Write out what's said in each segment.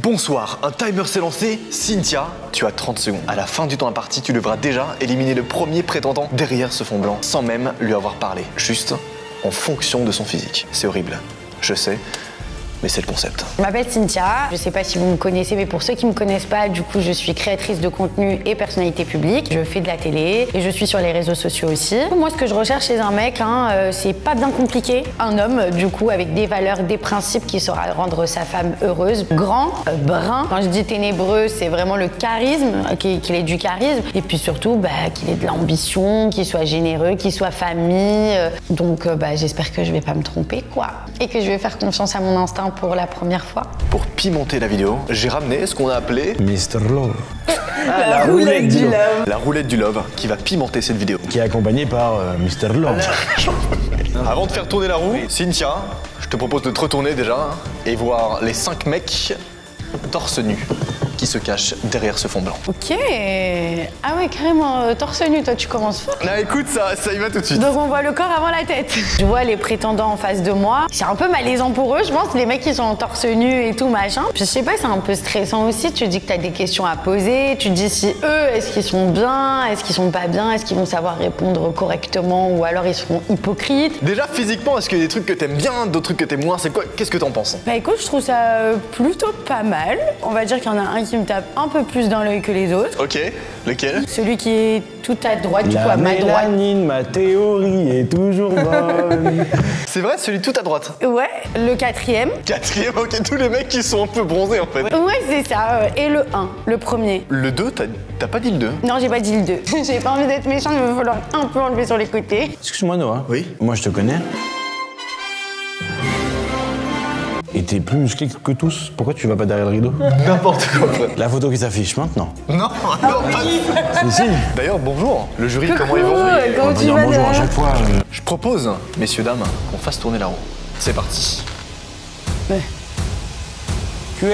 Bonsoir, un timer s'est lancé. Cynthia, tu as 30 secondes. À la fin du temps imparti, tu devras déjà éliminer le premier prétendant derrière ce fond blanc, sans même lui avoir parlé. Juste en fonction de son physique. C'est horrible, je sais. Mais c'est le concept. Je m'appelle Cynthia, je sais pas si vous me connaissez, mais pour ceux qui me connaissent pas, du coup, je suis créatrice de contenu et personnalité publique. Je fais de la télé et je suis sur les réseaux sociaux aussi. Moi, ce que je recherche chez un mec, c'est pas bien compliqué. Un homme, du coup, avec des valeurs, des principes qui saura rendre sa femme heureuse. Grand, brun. Quand je dis ténébreux, c'est vraiment le charisme, qu'il ait du charisme. Et puis surtout, qu'il ait de l'ambition, qu'il soit généreux, qu'il soit famille. Donc, j'espère que je vais pas me tromper, quoi. Et que je vais faire confiance à mon instinct pour la première fois. Pour pimenter la vidéo, j'ai ramené ce qu'on a appelé Mr. Love. La roulette du love. La roulette du love qui va pimenter cette vidéo. Qui est accompagné par Mr. Love. Avant de faire tourner la roue, Cynthia, je te propose de te retourner déjà et voir les 5 mecs torse nu qui se cachent derrière ce fond blanc. Ok. Ah ouais, carrément, torse nu, toi tu commences fort. Ah écoute, ça y va tout de suite. Donc on voit le corps avant la tête. Je vois les prétendants en face de moi. C'est un peu malaisant pour eux, je pense, les mecs qui sont en torse nu et tout machin. Je sais pas, c'est un peu stressant aussi. Tu te dis que t'as des questions à poser. Tu te dis si eux, est-ce qu'ils sont bien, est-ce qu'ils sont pas bien, est-ce qu'ils vont savoir répondre correctement ou alors ils seront hypocrites. Déjà physiquement, est-ce qu'il y a des trucs que t'aimes bien, d'autres trucs que t'aimes moins? C'est quoi? Qu'est-ce que t'en penses? Bah écoute, je trouve ça plutôt pas mal. On va dire qu'il y en a un qui me tape un peu plus dans l'œil que les autres. Ok, lequel? Celui qui est tout à droite, du coup à La ma droite. mélanine, ma théorie est toujours bonne. C'est vrai, celui tout à droite. Ouais, le quatrième. Quatrième, ok, tous les mecs qui sont un peu bronzés en fait. Ouais, c'est ça. Et le 1, le premier. Le 2, t'as pas dit le 2? Non, j'ai pas dit le 2. J'ai pas envie d'être méchante, mais il va falloir un peu enlever sur les côtés. Excuse-moi Noah. Oui. Moi je te connais. Et t'es plus musclé que tous. Pourquoi tu vas pas derrière le rideau? N'importe quoi. La photo qui s'affiche maintenant. Non, non, pas Si. D'ailleurs, bonjour. Le jury, comment ils vont? Comment On va tu dire vas bonjour à derrière? chaque fois. Je propose, messieurs, dames, qu'on fasse tourner la roue. C'est parti. QR.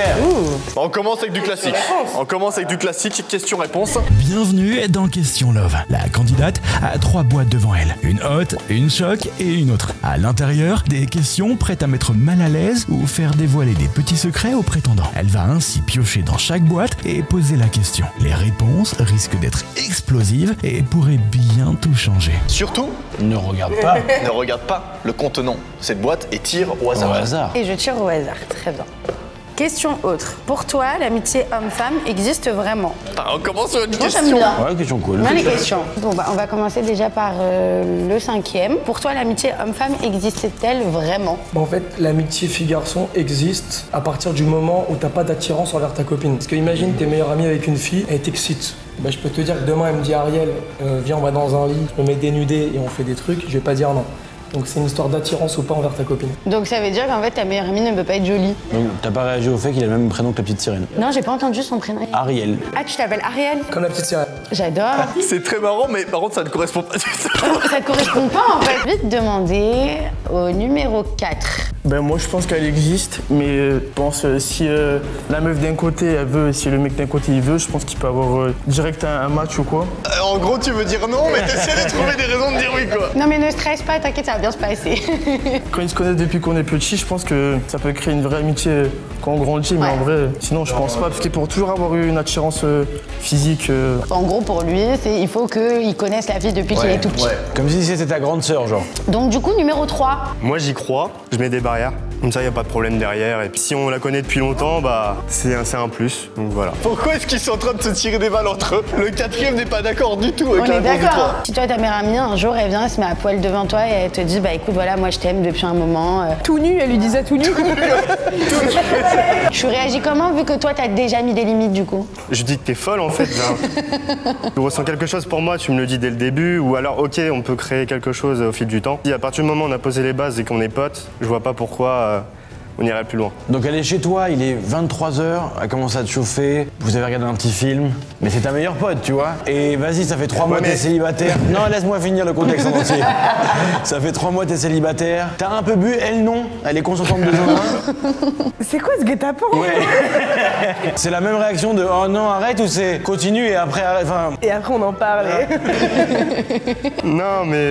On commence avec du classique. On commence avec du classique, question-réponse. Bienvenue dans Question Love. La candidate a 3 boîtes devant elle. Une haute, une choc et une autre. À l'intérieur, des questions prêtes à mettre mal à l'aise ou faire dévoiler des petits secrets aux prétendants. Elle va ainsi piocher dans chaque boîte et poser la question. Les réponses risquent d'être explosives et pourraient bien tout changer. Surtout, Ne regarde pas. ne regarde pas le contenant de cette boîte et tire au hasard. Au hasard. Et je tire au hasard, très bien. Question autre. Pour toi, l'amitié homme-femme existe vraiment? On commence sur une Moi, question. j'aime bien. Ouais, question cool. Bien les questions. Bon, on va commencer déjà par le 5e. Pour toi, l'amitié homme-femme existe-t-elle vraiment? En fait, l'amitié fille-garçon existe à partir du moment où t'as pas d'attirance envers ta copine. Parce que imagine, t'es meilleur ami avec une fille, elle t'excite. Je peux te dire que demain, elle me dit Ariel, viens, on va dans un lit, je me mets dénudé et on fait des trucs, je vais pas dire non. Donc c'est une histoire d'attirance ou pas envers ta copine. Donc ça veut dire qu'en fait, ta meilleure amie ne peut pas être jolie? Donc t'as pas réagi au fait qu'il a le même prénom que la petite sirène. Non, j'ai pas entendu son prénom. Ariel. Ah, tu t'appelles Ariel? Comme la petite sirène. J'adore. C'est très marrant, mais par contre, ça ne correspond pas du tout. Ça correspond pas en fait. Vite demander au numéro 4. Moi je pense qu'elle existe, mais je pense si la meuf d'un côté elle veut, si le mec d'un côté il veut, je pense qu'il peut avoir direct un match ou quoi. En gros, tu veux dire non, mais t'essaies de trouver des raisons de dire oui, quoi. Non mais ne stresse pas, t'inquiète, ça va bien se passer. Quand ils se connaissent depuis qu'on est petit, je pense que ça peut créer une vraie amitié quand on grandit, mais Ouais. en vrai, sinon je pense pas, parce qu'il pour toujours avoir eu une attirance physique. En gros, pour lui, il faut qu'il connaisse la fille depuis qu'il est tout petit. Comme si c'était ta grande sœur, genre. Donc du coup, numéro 3. Moi j'y crois, je mets des barrières, comme ça il n'y a pas de problème derrière. Et puis si on la connaît depuis longtemps, c'est un plus, donc voilà. Pourquoi est-ce qu'ils sont en train de se tirer des balles entre eux? Le 4e n'est pas d'accord du tout avec On la est réponse du d'accord. 3. Si toi, ta meilleure amie, un jour, elle vient, elle se met à poil devant toi et elle te dit, écoute, voilà, moi je t'aime depuis un moment. Tout nu, elle lui disait tout nu. Tu réagis comment vu que toi, t'as déjà mis des limites du coup? Je dis que t'es folle en fait. Tu ressens quelque chose pour moi, tu me le dis dès le début, ou alors ok, on peut créer quelque chose au fil du temps. Si à partir du moment où on a posé les bases et qu'on est potes, je vois pas pourquoi on irait plus loin. Donc elle est chez toi, il est 23h, elle commence à te chauffer, vous avez regardé un petit film, mais c'est ta meilleure pote, tu vois. Et vas-y, ça fait 3 mois que t'es célibataire. Non, laisse-moi finir le contexte en entier. Ça fait 3 mois que t'es célibataire, t'as un peu bu, elle non, elle est consentante de 1. C'est quoi ce guet-apens? Ouais. C'est la même réaction de oh non, arrête ou c'est continue et après arrête. Enfin, Et après, on en parle. Non, mais.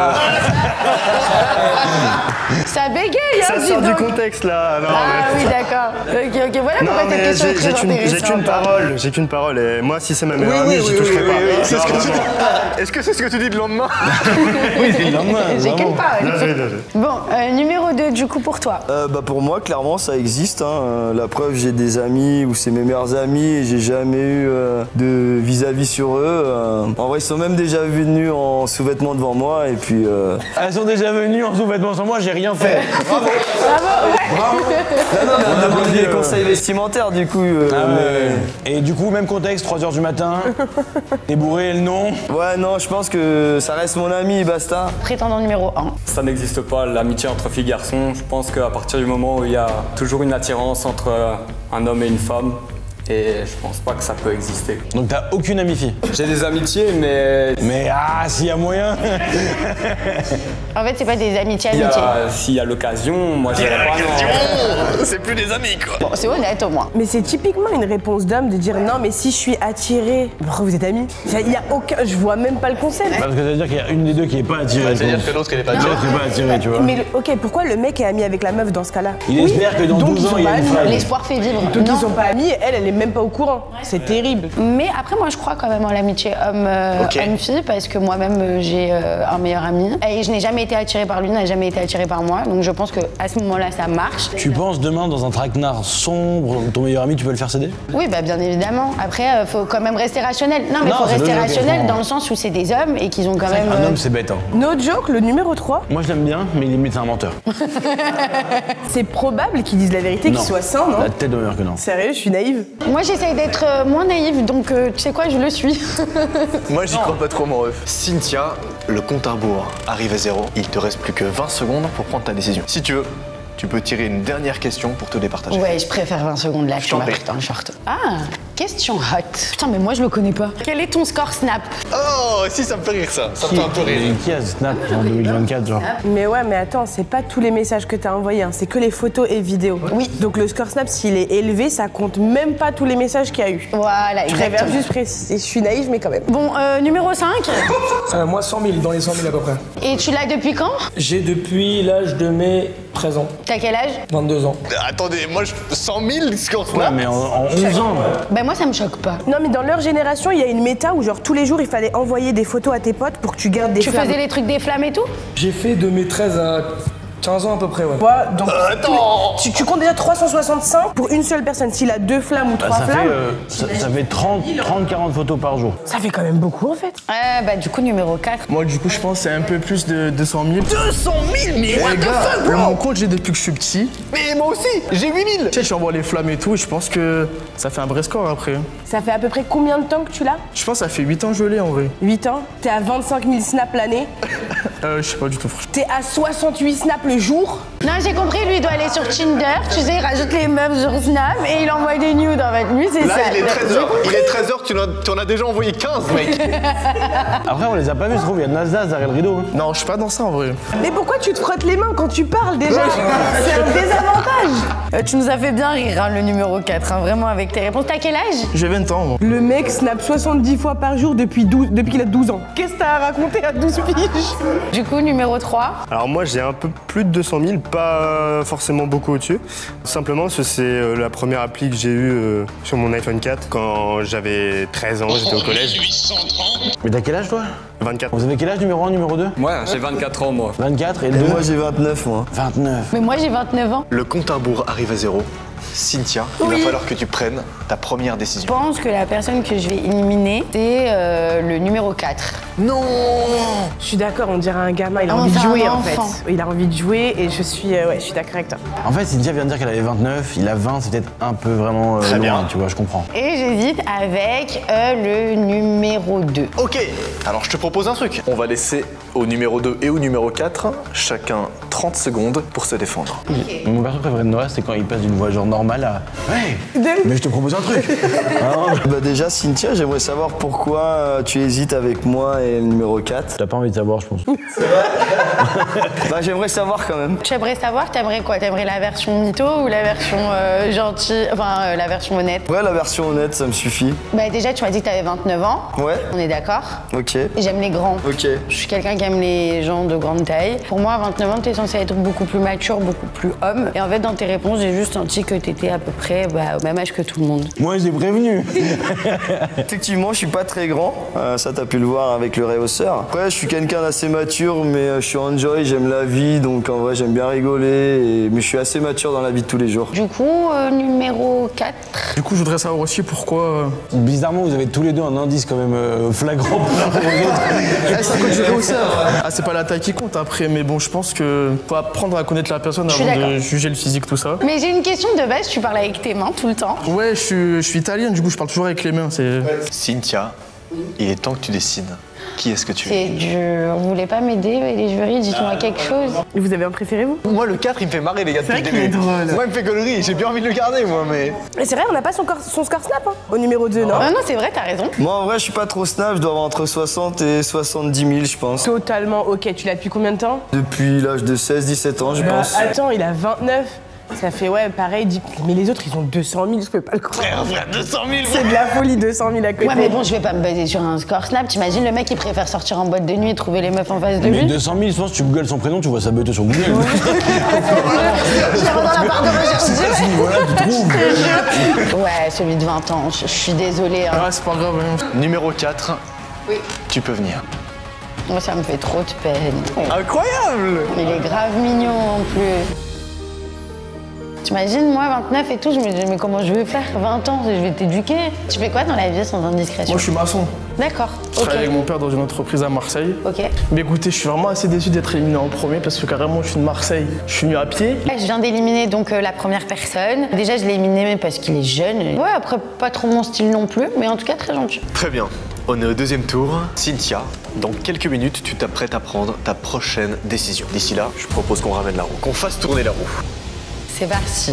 Ça bégaye, hein, Ça dis sort du donc. contexte là. Non, Ah oui, d'accord. Ok, voilà Non, pourquoi cette mais question est très j'ai qu'une intéressante. parole, j'ai qu'une parole. Et moi, si c'est ma meilleure amie, j'y toucherai pas. C'est Non, ce que tu vraiment. dis. Est-ce que c'est ce que tu dis le lendemain? oui, c'est le lendemain. J'ai vraiment. qu'une parole. Bien joué, bien joué. Bon, numéro 2 du coup pour toi. Pour moi, clairement, ça existe. Hein. La preuve, j'ai des amis ou c'est mes meilleurs amis et j'ai jamais eu de vis-à-vis sur eux. En vrai, ils sont même déjà venus en sous-vêtements devant moi et puis. Elles sont déjà venues en sous-vêtements sans moi, j'ai rien fait. Bravo. Non, mais on demande des conseils vestimentaires du coup. Et du coup, même contexte, 3h du matin, t'es bourré, le nom. Ouais, non, je pense que ça reste mon ami, basta. Prétendant numéro 1. Ça n'existe pas, l'amitié entre filles et garçons. Je pense qu'à partir du moment où il y a toujours une attirance entre un homme et une femme, et je pense pas que ça peut exister. Donc t'as aucune amie fille. J'ai des amitiés, mais Mais s'il y a moyen. En fait, c'est pas des amitiés. s'il y a l'occasion, moi je dirais pas non. C'est plus des amis quoi. Bon, c'est honnête au moins. Mais c'est typiquement une réponse d'homme de dire non, mais si je suis attirée, pourquoi vous êtes amis? Il y a aucun. Je vois même pas le concept. Parce que ça veut dire qu'il y a une des deux qui est pas attirée. C'est-à-dire que l'autre, elle est pas L'autre qui est pas attirée, tu vois. Mais ok, pourquoi le mec est ami avec la meuf dans ce cas-là? Il espère que dans donc 12 ils ans, sont il y a pas une amis. femme. L'espoir fait vivre. Donc Non. ils sont pas amis, elle est même pas au courant. C'est terrible. Mais après, moi, je crois quand même en l'amitié homme-fille parce que moi-même, j'ai un meilleur ami et je n'ai jamais été attirée par lui, n'a jamais été attiré par moi. Donc je pense que à ce moment-là, ça marche. Tu penses demain dans un traquenard sombre, ton meilleur ami, tu peux le faire céder? Oui, bah bien évidemment. Après, faut quand même rester rationnel. Non, mais Non, faut c'est rester logique, rationnel bon. dans le sens où c'est des hommes et qu'ils ont quand même. Un homme, c'est bête. Hein. No joke, le numéro 3, Moi, je l'aime bien, mais limite, c'est un menteur. c'est probable qu'ils disent la vérité, qu'ils soient sains, non? La tête de meilleur que non. Sérieux, je suis naïve. Moi, j'essaye d'être moins naïve, donc tu sais quoi, je le suis. Moi, j'y crois pas trop, mon ref. Cynthia, le compte à rebours arrive à 0. Il te reste plus que 20 secondes pour prendre ta décision. Si tu veux, tu peux tirer une dernière question pour te départager. Ouais, je préfère 20 secondes là, tu t'en m'as prie. pris dans le short. Ah, question hot. Putain, mais moi, je le connais pas. Quel est ton score Snap? Oh, si, ça me fait rire ça. Ça me fait un peu rire. Qui a Snap en 2024, genre? Mais ouais, mais attends, c'est pas tous les messages que t'as envoyés, hein, c'est que les photos et vidéos. Oui. Donc le score Snap, s'il est élevé, ça compte même pas tous les messages qu'il y a eu. Voilà, Je préfère exactement. juste préciser, je suis naïve, mais quand même. Bon, numéro 5. Moi, 100 000, dans les 100 000 à peu près. Et tu l'as depuis quand? J'ai depuis l'âge de mes 13 ans, T'as quel âge? 22 ans. Attendez, moi, 100 000 score Ouais, Snap. mais en 11 ans. Ben moi, ça me choque pas. Non, mais dans leur génération, il y a une méta où genre tous les jours, il fallait envoyer des photos à tes potes pour que tu gardes des Tu flammes. faisais les trucs des flammes et tout? J'ai fait de mes 13 à 15 ans à peu près, ouais. Toi, donc, tu comptes déjà 365 pour une seule personne. S'il a 2 flammes ou 3 Ça fait, flammes, ça fait 30-40 photos par jour. ça fait quand même beaucoup en fait. Bah du coup, numéro 4. Moi, du coup, je pense que c'est un peu plus de 200 000. 200 000, mais what Les the gars, fuck, bro? mon compte, j'ai depuis que je suis petit. Mais moi aussi, j'ai 8 000. Tu sais, j'envoie les flammes et tout, et je pense que ça fait un vrai score après. Ça fait à peu près combien de temps que tu l'as? Je pense que ça fait 8 ans que je l'ai en vrai. 8 ans. T'es à 25 000 snaps l'année. Je sais pas du tout, franchement. T'es à 68 snaps le jour. Non, j'ai compris, lui, il doit aller sur Tinder, tu sais, il rajoute les meufs sur Snap et il envoie des nudes en fait. Lui, c'est Là, ça. il est 13h. Il est 13h, tu en as déjà envoyé 15, mec. Après, on les a pas vus, je trouve, il y a Nasdaq derrière le rideau. Hein. Non, je suis pas dans ça en vrai. Mais pourquoi tu te frottes les mains quand tu parles déjà? C'est un désavantage. Tu nous as fait bien rire, hein, le numéro 4, hein, vraiment, avec tes réponses. T'as quel âge? J'ai 20 ans, moi. Le mec snap 70 fois par jour depuis qu'il a 12 ans. Qu'est-ce que t'as à raconter à 12 piges? Du coup, numéro 3. Alors moi j'ai un peu plus de 200 000, pas forcément beaucoup au-dessus. Simplement parce que c'est la première appli que j'ai eue sur mon iPhone 4 quand j'avais 13 ans, j'étais au collège. Mais t'as quel âge, toi? 24. Vous avez quel âge, numéro 1, numéro 2? Ouais, j'ai 24 ans, moi. 24 et le Et 2? moi j'ai 29 moi. 29. Mais moi, j'ai 29 ans. Le compte à rebours arrive à 0. Cynthia, il va falloir que tu prennes ta première Je décision. pense que la personne que je vais éliminer, c'est le numéro 4. Non. Je suis d'accord, on dirait un gamin, il a Ah, envie de c'est un jouer en enfant. fait. Il a envie de jouer et je suis d'accord avec toi. En fait, Cynthia vient de dire qu'elle avait 29, il a 20, c'est peut-être un peu vraiment Très loin, bien. tu vois, je comprends. Et j'hésite avec le numéro 2. Ok, alors je te propose un truc. On va laisser au numéro 2 et au numéro 4 chacun 30 secondes pour se défendre. Mon perso préféré de Noah, c'est quand il passe d'une voix genre normale à hey, mais je te propose un truc. Bah déjà, Cynthia, j'aimerais savoir pourquoi tu hésites avec moi et le numéro 4. T'as pas envie de savoir, je pense. Bah j'aimerais savoir quand même. Tu aimerais savoir, t'aimerais quoi? T'aimerais la version mytho ou la version gentille, enfin la version honnête? Ouais, la version honnête, ça me suffit. Bah déjà, tu m'as dit que t'avais 29 ans. Ouais. On est d'accord? Ok. J'aime les grands. Ok. Je suis quelqu'un qui aime les gens de grande taille. Pour moi, à 29 ans, t'es censé être beaucoup plus mature, beaucoup plus homme. Et en fait, dans tes réponses, j'ai juste senti que t'étais à peu près au même âge que tout le monde. Moi, j'ai prévenu. Effectivement, je suis pas très grand. Ça, t'as pu le voir avec le réhausseur. Après, je suis quelqu'un d'assez mature, mais je suis enjoy, j'aime la vie. Donc en vrai, j'aime bien rigoler. Mais je suis assez mature dans la vie de tous les jours. Du coup, numéro 4. Du coup, je voudrais savoir aussi pourquoi. Bizarrement, vous avez tous les deux un indice quand même flagrant pour les autres. C'est à cause du réhausseur. Ah, c'est pas la taille qui compte après, mais bon, je pense que faut apprendre à connaître la personne avant de juger le physique, tout ça. Mais j'ai une question de base, tu parles avec tes mains tout le temps. Ouais, je suis italien, du coup, je parle toujours avec les mains. Cynthia, il est temps que tu décides. Qui est-ce que tu es? C'est dur. Vous voulez pas m'aider, les jurys? Dites-moi quelque chose. Vous avez un préféré, vous? Moi, le 4, il me fait marrer, les gars, depuis le début. Moi, il me fait connerie. J'ai bien envie de le garder, moi, mais. Mais c'est vrai, on n'a pas son score snap, hein, au numéro 2, non? Non, c'est vrai, t'as raison. Moi, en vrai, je suis pas trop snap. Je dois avoir entre 60 et 70 000, je pense. Totalement ok. Tu l'as depuis combien de temps? Depuis l'âge de 16-17 ans, je pense. Attends, il a 29. Ça fait, ouais, pareil, mais les autres, ils ont 200 000, je peux pas le croire. Frère, 200 000. C'est de la folie, 200 000 à côté. Ouais, mais bon, je vais pas me baser sur un score snap. T'imagines le mec qui préfère sortir en boîte de nuit et trouver les meufs en face de Mais lui? 200 000, je pense que tu googles son prénom, tu vois sa beuteuse sur Google. Je dans la barre de recherche. Voilà, tu trouves. Ouais, celui de 20 ans. Je suis désolée. Hein. Ah, c'est pas grave. Hein. Numéro 4, oui. Tu peux venir. Moi, ça me fait trop de peine. Incroyable. Il est grave mignon en plus. T'imagines, moi, 29 et tout, je me dis, mais comment je vais faire? 20 ans, je vais t'éduquer. Tu fais quoi dans la vie sans indiscrétion? Moi, je suis maçon. D'accord. Je travaille avec mon père dans une entreprise à Marseille. Ok. Mais écoutez, je suis vraiment assez déçu d'être éliminé en premier parce que carrément, je suis de Marseille. Je suis venu à pied. Je viens d'éliminer donc la première personne. Déjà, je l'ai éliminé parce qu'il est jeune. Ouais, après, pas trop mon style non plus, mais en tout cas, très gentil. Très bien. On est au deuxième tour. Cynthia, dans quelques minutes, tu t'apprêtes à prendre ta prochaine décision. D'ici là, je propose qu'on ramène la roue, qu'on fasse tourner la roue. C'est parti.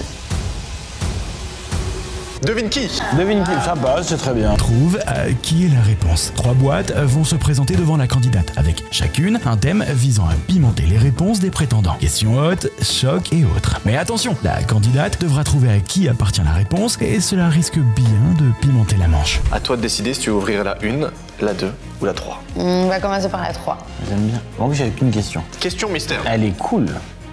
Devine qui? Devine qui? Ça passe, c'est très bien. Trouve qui est la réponse. 3 boîtes vont se présenter devant la candidate, avec chacune un thème visant à pimenter les réponses des prétendants. Questions hautes, choc et autres. Mais attention, la candidate devra trouver à qui appartient la réponse et cela risque bien de pimenter la manche. À toi de décider si tu veux ouvrir la 1, la 2 ou la 3. On va commencer par la 3. J'aime bien. En plus, j'avais qu'une question. Question mystère. Elle est cool.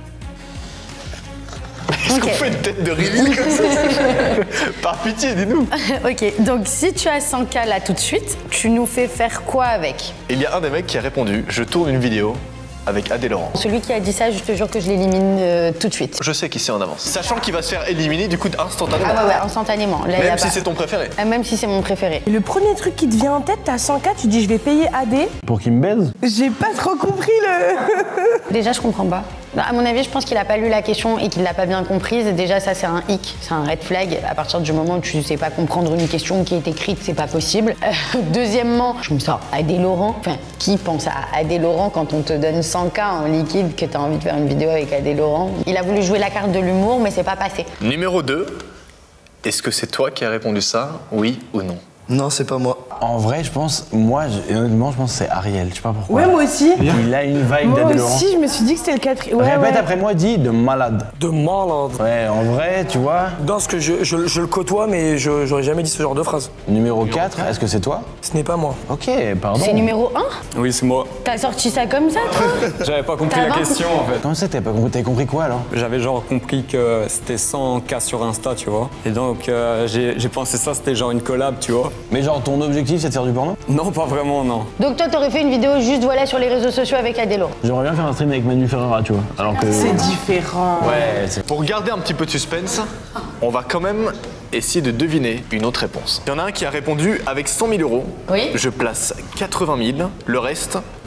Est-ce qu'on fait une tête de reveal comme ça? Par pitié, dis-nous. Ok, donc si tu as 100K là tout de suite, tu nous fais faire quoi avec? Il y a un des mecs qui a répondu, je tourne une vidéo avec Adé Laurent. Celui qui a dit ça, je te jure que je l'élimine tout de suite. Je sais qui c'est en avance. Sachant qu'il va se faire éliminer du coup instantanément. Ah ouais, instantanément. Là, même si c'est ton préféré. Même si c'est mon préféré. Et le premier truc qui te vient en tête, t'as 100K, tu dis je vais payer AD. Pour qu'il me baise? J'ai pas trop compris le... Déjà, je comprends pas. À mon avis, je pense qu'il a pas lu la question et qu'il l'a pas bien comprise. Déjà, ça, c'est un hic, c'est un red flag. À partir du moment où tu sais pas comprendre une question qui est écrite, c'est pas possible. Deuxièmement, je me sors Adé Laurent. Enfin, qui pense à Adé Laurent quand on te donne 100K en liquide, que t'as envie de faire une vidéo avec Adé Laurent? Il a voulu jouer la carte de l'humour, mais c'est pas passé. Numéro 2, est-ce que c'est toi qui as répondu ça, oui ou non? Non, c'est pas moi. En vrai, je pense, honnêtement, je pense que c'est Ariel. Je sais pas pourquoi. Ouais, moi aussi. Il a une vibe Moi d'Adé Laurent. aussi, je me suis dit que c'était le 4. Ouais, Répète ouais. après moi, dis de malade. De malade. Ouais, en vrai, tu vois. Dans ce que je le côtoie, mais j'aurais jamais dit ce genre de phrase. Numéro 4, est-ce que c'est toi? Ce n'est pas moi. Ok, pardon. C'est numéro 1? Oui, c'est moi. T'as sorti ça comme ça, toi? J'avais pas compris T'as la 20? question en fait. Comment ça, t'avais pas compris? T'avais compris quoi alors? J'avais genre compris que c'était 100K sur Insta, tu vois. Et donc j'ai pensé ça, c'était genre une collab, tu vois. Mais genre, ton objectif, c'est de faire du porno? Non, pas vraiment, non. Donc toi, t'aurais fait une vidéo juste voilà sur les réseaux sociaux avec Adé Laurent? J'aimerais bien faire un stream avec Manu Ferreira, tu vois. Alors que. C'est différent. Ouais, c'est. Pour garder un petit peu de suspense, on va quand même essayer de deviner une autre réponse. Il y en a un qui a répondu avec 100 000 euros. Oui. Je place 80 000, le reste,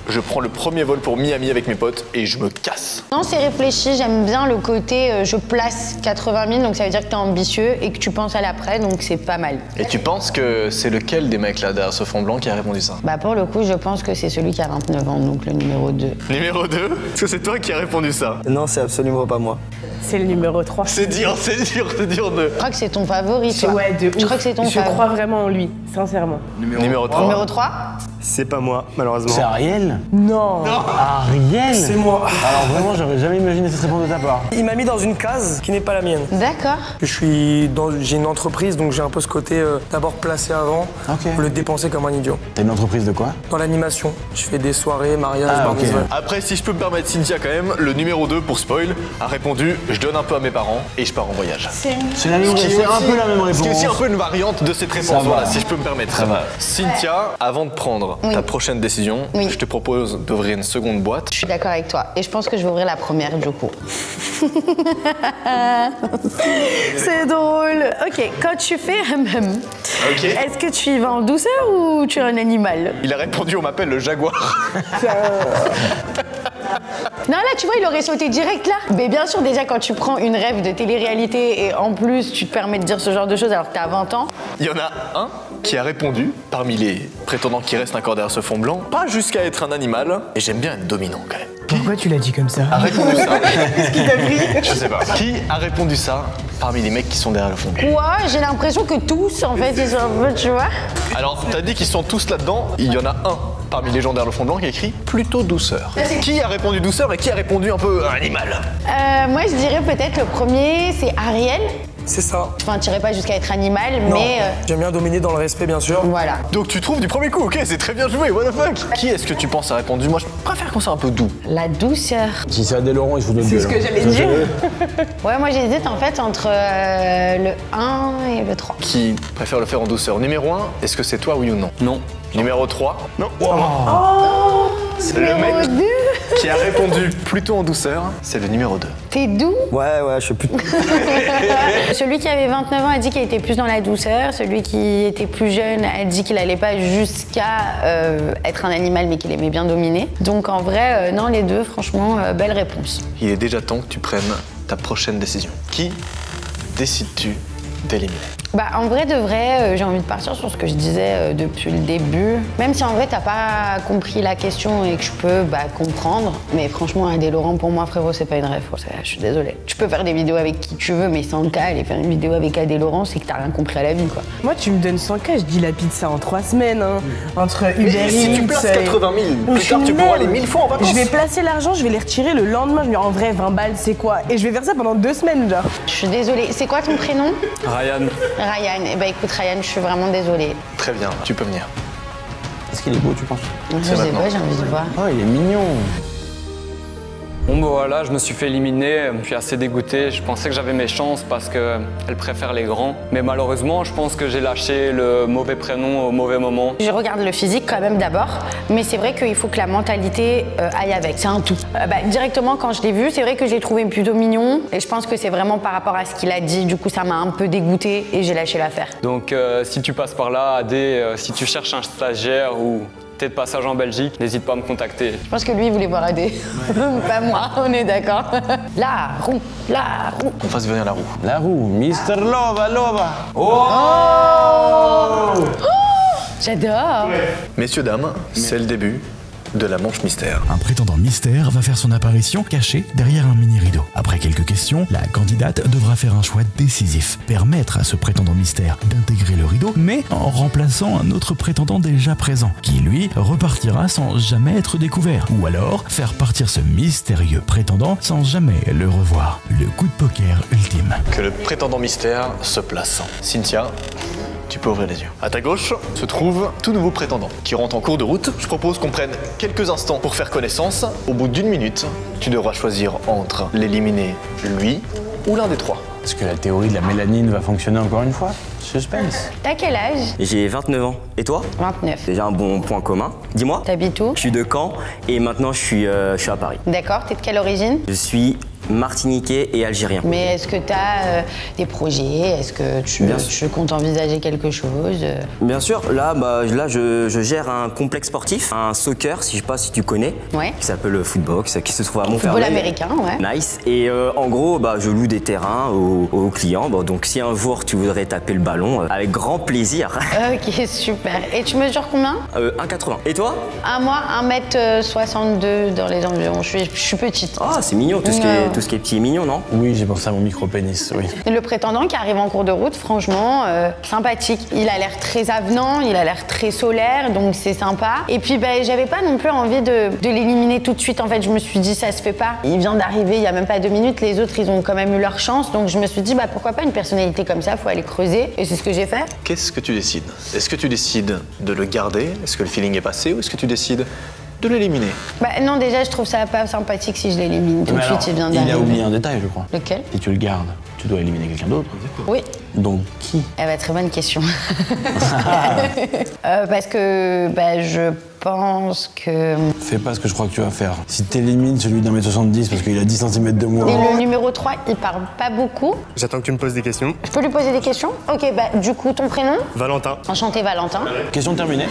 je prends le premier vol pour Miami avec mes potes et je me casse. Non, c'est réfléchi, j'aime bien le côté je place 80 000, donc ça veut dire que t'es ambitieux et que tu penses à l'après, donc c'est pas mal. Et tu penses que c'est lequel des mecs là derrière ce fond blanc qui a répondu ça? Bah pour le coup, je pense que c'est celui qui a 29 ans, donc le numéro 2. Numéro 2? Est-ce que c'est toi qui as répondu ça? Non, c'est absolument pas moi. C'est le numéro 3. C'est dur de... Je crois que c'est ton favori, toi. Ouais, de ouf. Je crois que c'est ton Je favori. crois vraiment en lui, sincèrement. Numéro 3. Numéro 3? C'est pas moi, malheureusement. C'est Ariel? Non. Ariel? C'est moi. Alors vraiment, j'aurais jamais imaginé cette réponse de ta part. Il m'a mis dans une case qui n'est pas la mienne. D'accord. J'ai une entreprise, donc j'ai un peu ce côté d'abord placer avant, le dépenser comme un idiot. T'as une entreprise de quoi? Dans l'animation, je fais des soirées, mariages, Ah, bar ok. mitzvah. Après, si je peux me permettre, Cynthia quand même, le numéro 2 pour spoil a répondu je donne un peu à mes parents et je pars en voyage. C'est un peu la même réponse. Ce qui est aussi un peu une variante de cette réponse, Ça voilà, va. si je peux me permettre. Ça va. Cynthia, avant de prendre Oui. ta prochaine décision, Oui. je te propose d'ouvrir une seconde boîte. Je suis d'accord avec toi. Et je pense que je vais ouvrir la première, du coup. C'est drôle. Ok, quand tu fais Ok. est-ce que tu y vas en douceur ou tu es un animal? Il a répondu on m'appelle le jaguar. Non, là, tu vois, il aurait sauté direct là. Mais bien sûr, déjà, quand tu prends une rêve de télé-réalité et en plus, tu te permets de dire ce genre de choses alors que t'as 20 ans. Il y en a un qui a répondu, parmi les prétendants qui restent encore derrière ce fond blanc, pas jusqu'à être un animal, et j'aime bien être dominant quand même. Pourquoi tu l'as dit comme ça? A répondu ça. Qu'est-ce qui t'a pris? Je sais pas. Qui a répondu ça parmi les mecs qui sont derrière le fond blanc? Quoi? J'ai l'impression que tous, en fait, ils sont un peu, tu vois. Alors, t'as dit qu'ils sont tous là-dedans, il y en a un parmi les gens derrière le fond blanc qui a écrit plutôt douceur. Qui a répondu douceur et qui a répondu un peu animal? Moi, je dirais peut-être le premier, c'est Ariel. C'est ça. Enfin, t'irais pas jusqu'à être animal, Non. mais J'aime bien dominer dans le respect, bien sûr. voilà. Donc tu trouves du premier coup, ok, c'est très bien joué, what the fuck? Qui est-ce que tu penses a répondu? Moi, je préfère qu'on soit un peu doux. La douceur. Si c'est Adèle Laurent, il faut donner C'est ce que j'allais dire. Ouais, moi j'hésite en fait entre le 1 et le 3. Qui préfère le faire en douceur? Numéro 1, est-ce que c'est toi, oui ou non? Non. Numéro 3, non. C'est le Numéro mec 2. qui a répondu plutôt en douceur, c'est le numéro 2. T'es doux? Ouais, je suis plus. Celui qui avait 29 ans a dit qu'il était plus dans la douceur. Celui qui était plus jeune a dit qu'il allait pas jusqu'à être un animal mais qu'il aimait bien dominer. Donc en vrai, non, les deux, franchement, belle réponse. Il est déjà temps que tu prennes ta prochaine décision. Qui décides-tu d'éliminer? Bah en vrai de vrai, j'ai envie de partir sur ce que je disais depuis le début. Même si en vrai t'as pas compris la question et que je peux comprendre. Mais franchement, Adèle Laurent pour moi frérot c'est pas une rêve. Je suis désolée. Tu peux faire des vidéos avec qui tu veux, mais sans le cas, aller faire une vidéo avec Adèle Laurent, c'est que t'as rien compris à la vie quoi. Moi, tu me donnes 100K, je dis la pizza en 3 semaines. Hein. Entre Uber Mais si tu Eats, places 80 000, je plus tard suis tu pourras aller même. 1000 fois en vacances. Je vais placer l'argent, je vais les retirer le lendemain. Je me dis en vrai, 20 balles, c'est quoi? Et je vais faire ça pendant 2 semaines, genre. Je suis désolée. C'est quoi ton prénom? Ryan. Ryan. Eh ben écoute Ryan, je suis vraiment désolée. Très bien, tu peux venir. Est-ce qu'il est beau, tu penses? Je sais maintenant. pas, j'ai envie de voir. Oh, il est mignon. Bon bah voilà, je me suis fait éliminer, je suis assez dégoûté, je pensais que j'avais mes chances parce qu'elle préfère les grands. Mais malheureusement, je pense que j'ai lâché le mauvais prénom au mauvais moment. Je regarde le physique quand même d'abord, mais c'est vrai qu'il faut que la mentalité aille avec, c'est un tout. Directement quand je l'ai vu, c'est vrai que j'ai trouvé plutôt mignon et je pense que c'est vraiment par rapport à ce qu'il a dit, du coup ça m'a un peu dégoûté et j'ai lâché l'affaire. Donc si tu passes par là, Adé, si tu cherches un stagiaire ou t'es de passage en Belgique, n'hésite pas à me contacter. Je pense que lui il voulait voir Adé, pas moi, on est d'accord. La roue. On fasse venir la roue. La roue, Mister Lova. J'adore. Messieurs, dames, c'est le début de la manche mystère. Un prétendant mystère va faire son apparition caché derrière un mini rideau. Après quelques questions, la candidate devra faire un choix décisif. Permettre à ce prétendant mystère d'intégrer le rideau, mais en remplaçant un autre prétendant déjà présent, qui lui repartira sans jamais être découvert. Ou alors faire partir ce mystérieux prétendant sans jamais le revoir. Le coup de poker ultime. Que le prétendant mystère se place. Cynthia, tu peux ouvrir les yeux. À ta gauche se trouve tout nouveau prétendant qui rentre en cours de route. Je propose qu'on prenne quelques instants pour faire connaissance. Au bout d'1 minute, tu devras choisir entre l'éliminer lui ou l'un des trois. Est-ce que la théorie de la mélanine va fonctionner encore une fois? Suspense. T'as quel âge? J'ai 29 ans. Et toi? 29. Déjà un bon point commun. Dis-moi. T'habites où? Je suis de Caen et maintenant je suis à Paris. D'accord, t'es de quelle origine? Je suis martiniquais et algérien. Mais est-ce que tu as des projets? Est-ce que tu comptes envisager quelque chose? Bien sûr, là, je gère un complexe sportif, un soccer, si je sais pas si tu connais, qui s'appelle le Footbox, qui se trouve à Montfermeil. Football américain, ouais. Nice. Et en gros, je loue des terrains aux clients. Donc si un jour tu voudrais taper le ballon, avec grand plaisir. Ok, super. Et tu mesures combien? 1,80. Et toi? Moi, 1m62 dans les environs. Je suis petite. Ah, c'est mignon, tout ce qui est petit est mignon, non? Oui, j'ai pensé à mon micro-pénis, oui. Le prétendant qui arrive en cours de route, franchement, sympathique. Il a l'air très avenant, il a l'air très solaire, donc c'est sympa. Et puis, j'avais pas non plus envie de l'éliminer tout de suite. En fait, je me suis dit, ça se fait pas. Il vient d'arriver, il y a même pas 2 minutes. Les autres, ils ont quand même eu leur chance. Donc, je me suis dit, pourquoi pas une personnalité comme ça, faut aller creuser. Et c'est ce que j'ai fait. Qu'est-ce que tu décides? Est-ce que tu décides de le garder? Est-ce que le feeling est passé? Ou est-ce que tu décides de l'éliminer? Non, déjà, je trouve ça pas sympathique si je l'élimine. Tout de suite, il vient d'arriver. Il a oublié un détail, je crois. Lequel? Si tu le gardes, tu dois éliminer quelqu'un d'autre. Oui. Donc qui? Très bonne question. Parce que je pense que... Fais pas ce que je crois que tu vas faire. Si t'élimines celui d'1m70 parce qu'il a 10 cm de moins... Et le numéro 3, il parle pas beaucoup. J'attends que tu me poses des questions. Je peux lui poser des questions? Ok, du coup, ton prénom? Valentin. Enchanté, Valentin. Question terminée.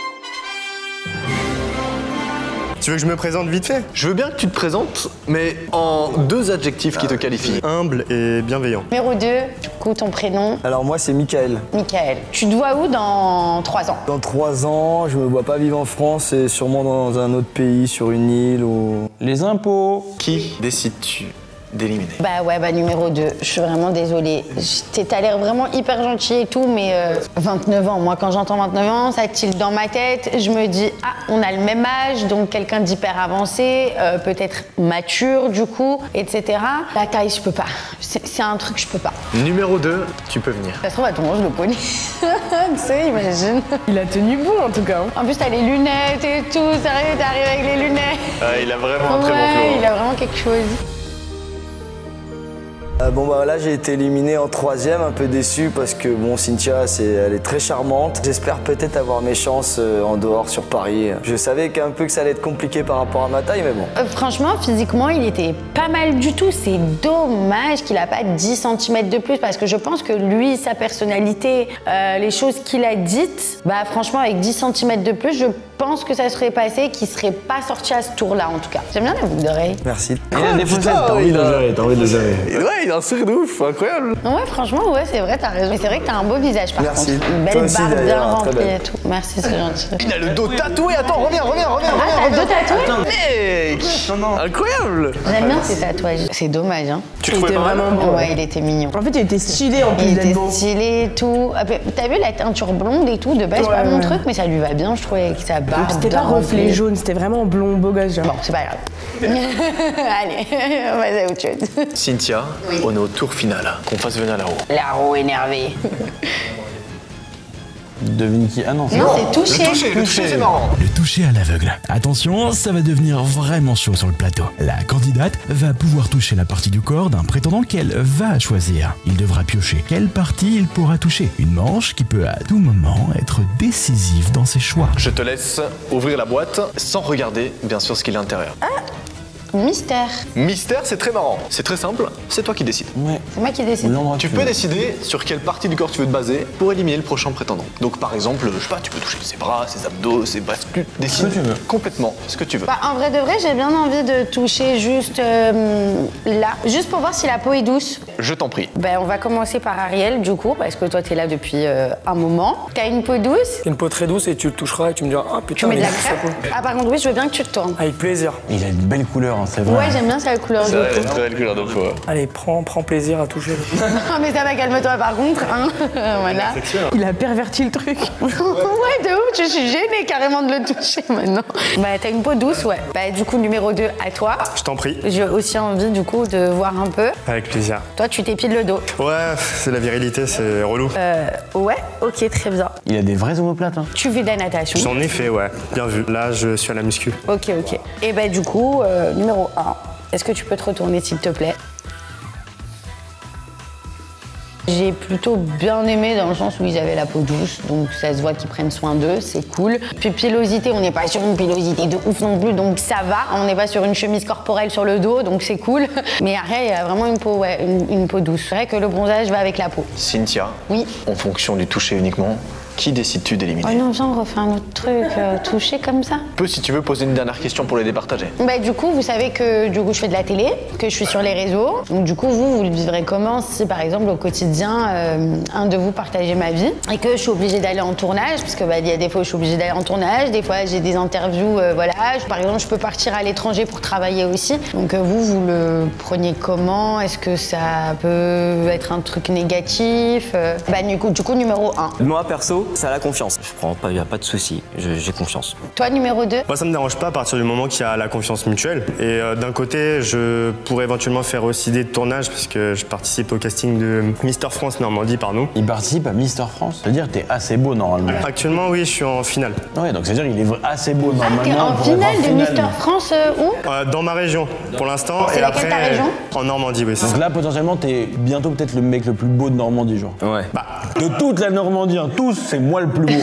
Tu veux que je me présente vite fait? Je veux bien que tu te présentes, mais en 2 adjectifs qui te qualifient. Humble et bienveillant. Numéro 2, du coup, ton prénom? Alors moi, c'est Michael. Michael. Tu te vois où dans 3 ans? Dans 3 ans, je me vois pas vivre en France et sûrement dans un autre pays, sur une île ou... Les impôts. Qui décides-tu d'éliminer? Numéro 2. Je suis vraiment désolée. T'as l'air vraiment hyper gentil et tout, mais 29 ans. Moi, quand j'entends 29 ans, ça tilte dans ma tête. Je me dis, on a le même âge, donc quelqu'un d'hyper avancé, peut-être mature du coup, etc. La taille, je peux pas. C'est un truc, je peux pas. Numéro 2, tu peux venir. Ça se trouve, à ton moment, je le connais. Tu sais, imagine. Il a tenu bon, en tout cas. En plus, t'as les lunettes et tout. Sérieux, t'arrives avec les lunettes. Il a vraiment un très bon flow. Il a vraiment quelque chose. Là j'ai été éliminé en 3e, un peu déçu parce que Cynthia elle est très charmante. J'espère peut-être avoir mes chances en dehors sur Paris. Je savais qu'un peu que ça allait être compliqué par rapport à ma taille, mais bon. Franchement, physiquement, il était pas mal du tout. C'est dommage qu'il a pas 10 cm de plus parce que je pense que lui, sa personnalité, les choses qu'il a dites, franchement, avec 10 cm de plus, je pense que ça serait passé, qu'il serait pas sorti à ce tour-là en tout cas. J'aime bien la boucle d'oreille. Merci. Il a des faussettes, t'as envie de le gérer, Ouais, il a un sourire de ouf, incroyable. Ouais, franchement, c'est vrai, t'as raison. Mais c'est vrai que t'as un beau visage par Merci. contre. Une belle barbe bien remplie et tout. Merci, c'est gentil. Il a le dos tatoué, attends, reviens. T'as le dos tatoué? Mec, incroyable. J'aime bien ces tatouages. C'est dommage, hein. Tu trouvais vraiment beau. Ouais, il était mignon. En fait, il était stylé en plus Il d'être était beau. stylé et tout. T'as vu la teinture blonde et tout? De base, c'est pas mon truc, mais ça lui va bien, je trouvais, avec sa barbe. C'était pas reflet jaune, c'était vraiment blond, beau gosse. Bon, c'est pas grave. Allez, on va à autre chose. Cynthia, on est au tour final. Qu'on fasse venir la roue. La roue énervée. Devine qui? Ah non, Non, c'est touché. Le toucher, c'est marrant. Le toucher à l'aveugle. Attention, ça va devenir vraiment chaud sur le plateau. La candidate va pouvoir toucher la partie du corps d'un prétendant qu'elle va choisir. Il devra piocher quelle partie il pourra toucher. Une manche qui peut à tout moment être décisive dans ses choix. Je te laisse ouvrir la boîte sans regarder, bien sûr, ce qu'il y a à l'intérieur. Mystère. Mystère, c'est très marrant. C'est très simple, c'est toi qui décides. Ouais. C'est moi qui décide. Tu peux décider sur quelle partie du corps tu veux te baser pour éliminer le prochain prétendant. Donc par exemple, je sais pas, tu peux toucher ses bras, ses abdos, ses bref, tu décides tu veux. complètement ce que tu veux. En vrai de vrai, j'ai bien envie de toucher juste là, juste pour voir si la peau est douce. Je t'en prie. On va commencer par Ariel du coup, parce que toi t'es là depuis un moment. T'as une peau douce. C'est une peau très douce et tu le toucheras et tu me diras ah putain. Tu mets de la mais crème. Ah par contre oui, je veux bien que tu te tournes. Avec plaisir. Il a une belle couleur, c'est vrai. Ouais, j'aime bien sa couleur de peau. très belle couleur de peau. Allez, prends plaisir à toucher. Non mais ça va, calme-toi par contre. Hein. Voilà. Il a perverti le truc. Ouais, de ouf, je suis gênée carrément de le toucher maintenant. T'as une peau douce, ouais. Du coup, numéro 2, à toi. Je t'en prie. J'ai aussi envie du coup de voir un peu. Avec plaisir. Toi, tu t'épiles le dos. Ouais, c'est la virilité, c'est relou. Ouais, ok, très bien. Il a des vrais omoplates, hein. Tu fais de la natation. J'en ai fait, ouais. Bien vu. Là, je suis à la muscu. Ok. Et du coup, numéro 1, est-ce que tu peux te retourner s'il te plaît? J'ai plutôt bien aimé dans le sens où ils avaient la peau douce, donc ça se voit qu'ils prennent soin d'eux, c'est cool. Puis pilosité, on n'est pas sur une pilosité de ouf non plus, donc ça va. On n'est pas sur une chemise corporelle sur le dos, donc c'est cool. Mais après, il y a vraiment une peau, ouais, une peau douce. C'est vrai que le bronzage va avec la peau. Cynthia, oui. En fonction du toucher uniquement, qui décides-tu d'éliminer? Oh non, viens, on refait un autre truc, toucher comme ça. Tu peux, si tu veux, poser une dernière question pour les départager. Bah, du coup, vous savez que du coup, je fais de la télé, que je suis sur les réseaux. Donc du coup, vous le vivrez comment si, par exemple, au quotidien, un de vous partagez ma vie et que je suis obligée d'aller en tournage, parce que il y a des fois où je suis obligée d'aller en tournage, des fois j'ai des interviews, voilà. Par exemple, je peux partir à l'étranger pour travailler aussi. Donc vous le preniez comment? Est-ce que ça peut être un truc négatif? Du coup, numéro 1. Moi, perso, ça a la confiance. Je prends pas, y a pas de souci, j'ai confiance. Toi, numéro 2? Moi, ça me dérange pas à partir du moment qu'il y a la confiance mutuelle. Et d'un côté, je pourrais éventuellement faire aussi des tournages parce que je participe au casting de Mister France Normandie par nous. Il participe à Mister France? C'est-à-dire que t'es assez beau normalement. Actuellement, oui, je suis en finale. Ouais, donc c'est-à-dire qu'il est assez beau normalement. T'es en finale de Mister France où? Dans ma région, pour l'instant. C'est laquelle ta région? En Normandie, oui. Donc là, potentiellement, t'es bientôt peut-être le mec le plus beau de Normandie, genre. Ouais. De toute la Normandie, hein, tous, c'est moi le plus beau.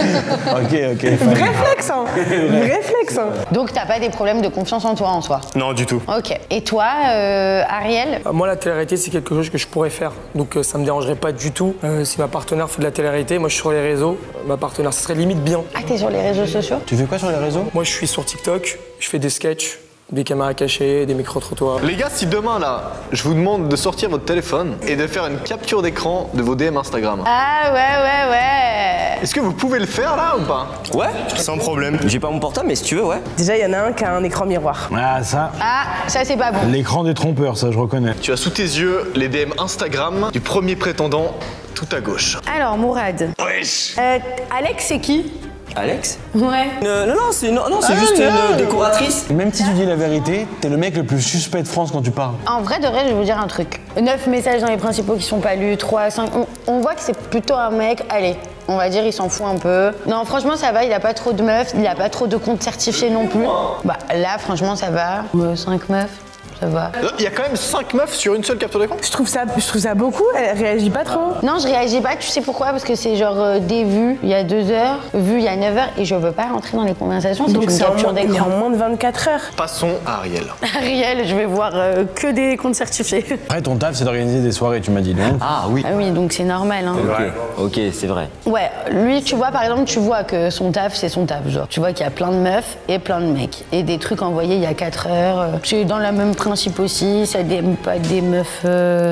ok. Réflexe, hein. Réflexe, hein. Donc t'as pas des problèmes de confiance en toi en soi? Non, du tout. Ok. Et toi, Ariel? Moi, la télé-réalité, c'est quelque chose que je pourrais faire. Donc ça me dérangerait pas du tout si ma partenaire fait de la télé-réalité. Moi, je suis sur les réseaux. Ma partenaire, ça serait limite bien. Ah, t'es sur les réseaux sociaux? Tu fais quoi sur les réseaux? Moi, je suis sur TikTok. Je fais des sketchs, des caméras cachées, des micro-trottoirs. Les gars, si demain, là, je vous demande de sortir votre téléphone et de faire une capture d'écran de vos DM Instagram. Ah ouais. Est-ce que vous pouvez le faire, là, ou pas? Ouais. Sans problème. J'ai pas mon portable, mais si tu veux, ouais. Déjà, il y en a un qui a un écran miroir. Ah, ça. Ah, ça c'est pas bon. L'écran des trompeurs, ça, je reconnais. Tu as sous tes yeux les DM Instagram du premier prétendant tout à gauche. Alors, Mourad. Wesh. Alex, c'est qui? Alex? Ouais. Non, c'est juste une décoratrice. Même si tu dis la vérité, t'es le mec le plus suspect de France quand tu parles. En vrai, de vrai, je vais vous dire un truc. 9 messages dans les principaux qui sont pas lus, 3, 5. On voit que c'est plutôt un mec, allez, on va dire, il s'en fout un peu. Non, franchement, ça va, il a pas trop de meufs, il a pas trop de comptes certifiés non plus. Bah là, franchement, ça va. 5 meufs. Ça va. Il y a quand même 5 meufs sur une seule capture d'écran? Je trouve ça beaucoup, elle réagit pas trop. Non, je réagis pas, tu sais pourquoi? Parce que c'est genre des vues il y a 2 heures, vues il y a 9 heures et je veux pas rentrer dans les conversations, c'est une capture d'écran. En moins de 24 heures. Passons à Ariel. Ariel, je vais voir que des comptes certifiés. Après, ton taf, c'est d'organiser des soirées, tu m'as dit, donc. Ah oui. Ah oui, donc c'est normal. Hein. Ok, c'est vrai. Ouais, lui, tu vois, par exemple, tu vois que son taf, c'est son taf. Genre, tu vois qu'il y a plein de meufs et plein de mecs. Et des trucs envoyés il y a 4 heures. C'est dans le même principe aussi. Ça n'aime pas des meufs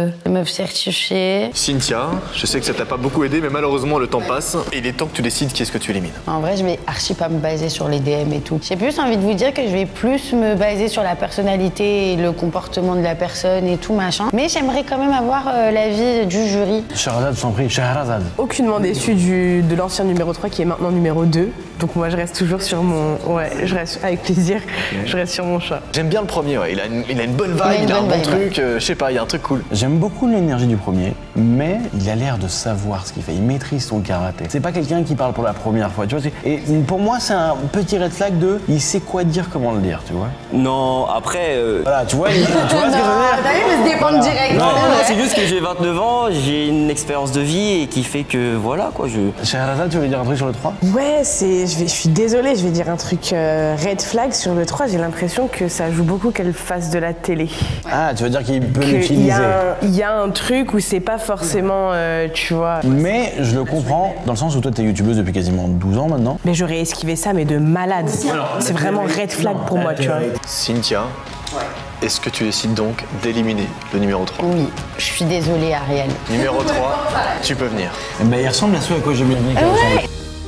certifiées. Cynthia, je sais que ça t'a pas beaucoup aidé, mais malheureusement le temps passe et il est temps que tu décides qui est-ce que tu élimines. En vrai, je vais archi pas me baser sur les DM et tout. J'ai plus envie de vous dire que je vais plus me baser sur la personnalité et le comportement de la personne et tout machin. Mais j'aimerais quand même avoir l'avis du jury. Shahrazad, je t'en prie, Shahrazad. Aucunement déçu de l'ancien numéro 3 qui est maintenant numéro 2. Donc moi, je reste toujours sur mon... Ouais, je reste avec plaisir. Je reste sur mon choix. J'aime bien le premier, ouais. Il a une bonne vibe, il a un bon truc, je sais pas, il y a un truc cool. J'aime beaucoup l'énergie du premier, mais il a l'air de savoir ce qu'il fait, il maîtrise son karaté. C'est pas quelqu'un qui parle pour la première fois, tu vois. Et pour moi, c'est un petit red flag de il sait quoi dire, comment le dire, tu vois. Non, après... Voilà, tu vois ce que je veux dire. T'as vu, il se défend direct. Non, c'est juste que j'ai 29 ans, j'ai une expérience de vie et qui fait que voilà quoi, Shahrazad, tu voulais dire un truc sur le 3? Ouais, je suis désolée, je vais dire un truc red flag sur le 3. J'ai l'impression que ça joue beaucoup qu'elle fasse de la télé. Ah, tu veux dire qu'il peut l'utiliser? Il y a un truc où c'est pas forcément, tu vois... Mais je le comprends, dans le sens où toi t'es youtubeuse depuis quasiment 12 ans maintenant. Mais j'aurais esquivé ça, mais de malade. C'est vraiment red flag pour moi, tu vois. Cynthia, est-ce que tu décides donc d'éliminer le numéro 3? Oui, je suis désolée, Ariel. Numéro 3, tu peux venir. Bah, il ressemble à ceux à quoi j'ai mis Ouais.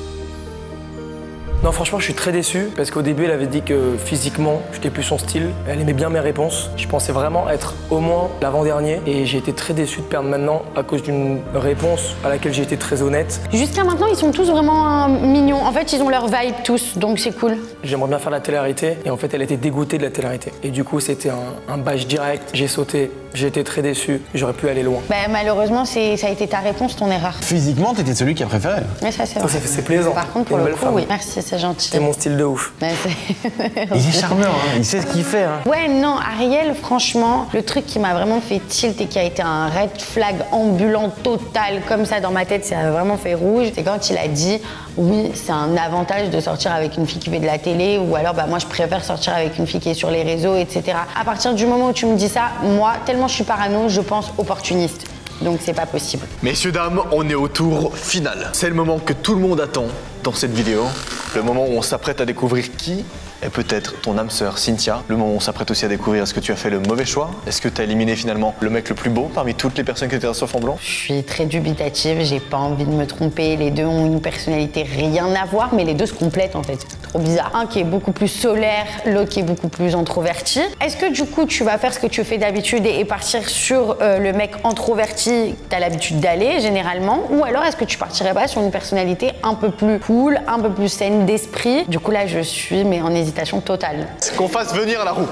Non, franchement, je suis très déçu parce qu'au début, elle avait dit que physiquement, j'étais plus son style. Elle aimait bien mes réponses. Je pensais vraiment être au moins l'avant-dernier et j'ai été très déçu de perdre maintenant à cause d'une réponse à laquelle j'ai été très honnête. Jusqu'à maintenant, ils sont tous vraiment mignons. En fait, ils ont leur vibe tous, donc c'est cool. J'aimerais bien faire la télé-réalité et en fait, elle était dégoûtée de la télé-réalité. Et du coup, c'était un badge direct. J'ai sauté J'ai été très déçu. J'aurais pu aller loin. Bah, malheureusement, ça a été ta réponse, ton erreur. Physiquement, t'étais celui qui a préféré. Mais ça, c'est vrai. C'est plaisant. Par contre, pour le coup, oui. Merci, c'est gentil. C'est mon style de ouf. Ouais, il est charmeur, hein. Il sait ce qu'il fait. Hein. Ouais, non, Ariel, franchement, le truc qui m'a vraiment fait tilt et qui a été un red flag ambulant total, comme ça dans ma tête, ça a vraiment fait rouge, c'est quand il a dit oui, c'est un avantage de sortir avec une fille qui fait de la télé, ou alors bah, moi je préfère sortir avec une fille qui est sur les réseaux, etc. À partir du moment où tu me dis ça, moi, tellement je suis parano, je pense opportuniste. Donc c'est pas possible. Messieurs, dames, on est au tour final. C'est le moment que tout le monde attend dans cette vidéo. Le moment où on s'apprête à découvrir qui est peut-être ton âme sœur Cynthia. Le moment où on s'apprête aussi à découvrir est-ce que tu as fait le mauvais choix. Est-ce que tu as éliminé finalement le mec le plus beau parmi toutes les personnes qui étaient sur fond blanc. Je suis très dubitative, j'ai pas envie de me tromper. Les deux ont une personnalité rien à voir, mais les deux se complètent en fait. Trop bizarre. Un qui est beaucoup plus solaire, l'autre qui est beaucoup plus introverti. Est-ce que du coup tu vas faire ce que tu fais d'habitude et partir sur le mec introverti que tu as l'habitude d'aller généralement, ou alors est-ce que tu partirais pas sur une personnalité un peu plus cool, un peu plus saine d'esprit? Du coup là je suis mais en hésitation totale. Qu'on fasse venir la roue.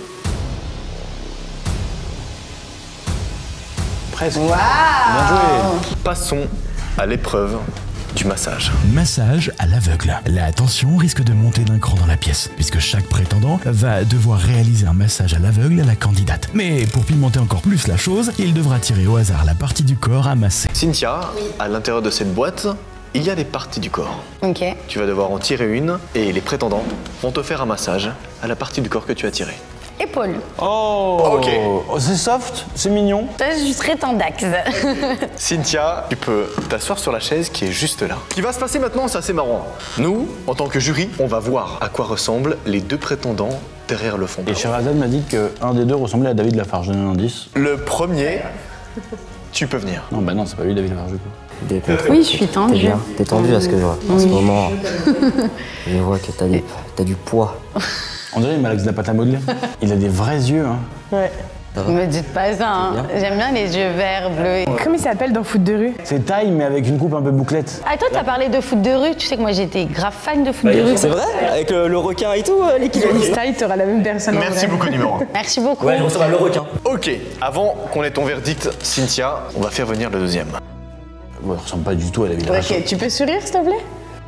Presque. Waouh! Bien joué. Passons à l'épreuve du massage. Massage à l'aveugle. La tension risque de monter d'un cran dans la pièce, puisque chaque prétendant va devoir réaliser un massage à l'aveugle à la candidate. Mais pour pimenter encore plus la chose, il devra tirer au hasard la partie du corps à masser. Cynthia, à l'intérieur de cette boîte, il y a des parties du corps. Ok. Tu vas devoir en tirer une et les prétendants vont te faire un massage à la partie du corps que tu as tiré. Épaule. Oh, ok. Oh, c'est soft, c'est mignon. Je suis très tendax. Cynthia, tu peux t'asseoir sur la chaise qui est juste là. Ce qui va se passer maintenant, c'est assez marrant. Nous, en tant que jury, on va voir à quoi ressemblent les deux prétendants derrière le fond blanc. Et Sherazade m'a dit qu'un des deux ressemblait à David Lafarge. Je donne un indice. Le premier, tu peux venir. Non, bah non, c'est pas lui David Lafarge du coup. Oui, je suis tendue. T'es tendu à ce que je vois. En ce moment, je vois que t'as du poids. On dirait Malax de la pâte à modeler. Il a des vrais yeux. Hein. Ouais. Me dites pas ça, hein. J'aime bien les yeux verts, bleus. Comment il s'appelle dans foot de rue? C'est taille, mais avec une coupe un peu bouclette. Ah, toi, t'as parlé de foot de rue. Tu sais que moi, j'étais grave fan de foot de rue. C'est vrai? Avec le requin et tout, l'équipe. Insta, t'auras la même personne. Merci beaucoup, numéro 1. Merci beaucoup. Ouais, on va le requin. Ok, avant qu'on ait ton verdict, Cynthia, on va faire venir le deuxième. Ouais, il ressemble pas du tout à David Lafarge. Ok, tu peux sourire, s'il te plaît?